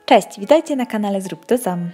Cześć, witajcie na kanale Zrób to sam.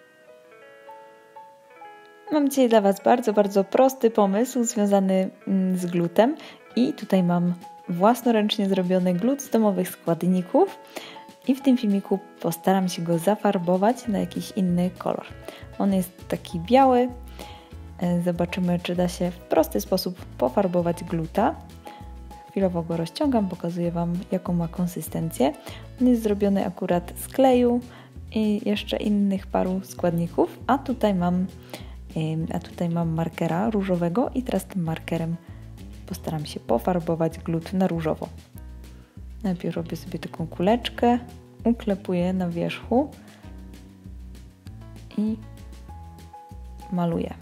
Mam dzisiaj dla Was bardzo prosty pomysł związany z glutem i tutaj mam własnoręcznie zrobiony glut z domowych składników i w tym filmiku postaram się go zafarbować na jakiś inny kolor. On jest taki biały, zobaczymy, czy da się w prosty sposób pofarbować gluta. Chwilowo go rozciągam, pokazuję Wam, jaką ma konsystencję. On jest zrobiony akurat z kleju i jeszcze innych paru składników, a tutaj mam markera różowego i teraz tym markerem postaram się pofarbować glut na różowo. Najpierw robię sobie taką kuleczkę, uklepuję na wierzchu i maluję.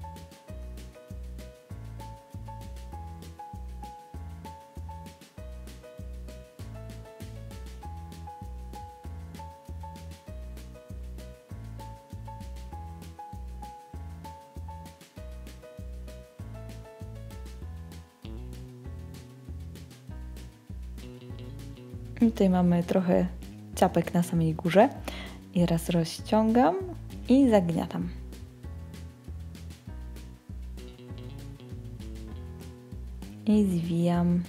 Tutaj mamy trochę ciapek na samej górze i teraz rozciągam i zagniatam. I zwijam.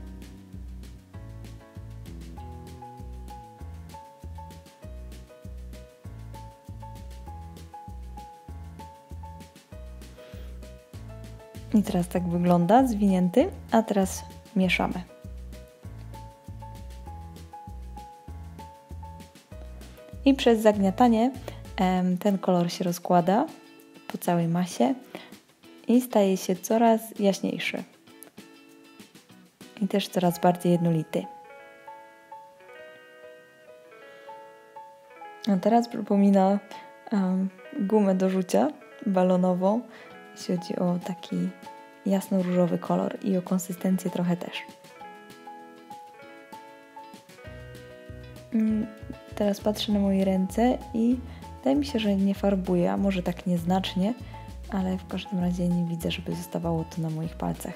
I teraz tak wygląda, zwinięty, a teraz mieszamy. I przez zagniatanie ten kolor się rozkłada po całej masie i staje się coraz jaśniejszy. I też coraz bardziej jednolity. A teraz przypomina gumę do rzucia balonową, jeśli chodzi o taki jasno-różowy kolor i o konsystencję trochę też. Teraz patrzę na moje ręce i wydaje mi się, że nie farbuję, a może tak nieznacznie, ale w każdym razie nie widzę, żeby zostawało to na moich palcach.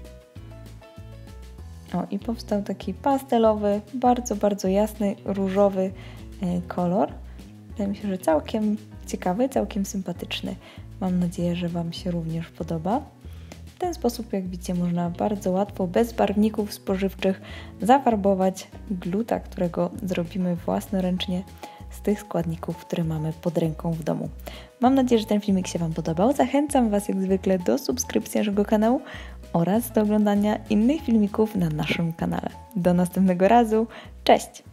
O, i powstał taki pastelowy, bardzo jasny, różowy kolor. Wydaje mi się, że całkiem ciekawy, całkiem sympatyczny. Mam nadzieję, że Wam się również podoba. W ten sposób, jak widzicie, można bardzo łatwo, bez barwników spożywczych, zafarbować gluta, którego zrobimy własnoręcznie z tych składników, które mamy pod ręką w domu. Mam nadzieję, że ten filmik się Wam podobał. Zachęcam Was jak zwykle do subskrypcji naszego kanału oraz do oglądania innych filmików na naszym kanale. Do następnego razu. Cześć!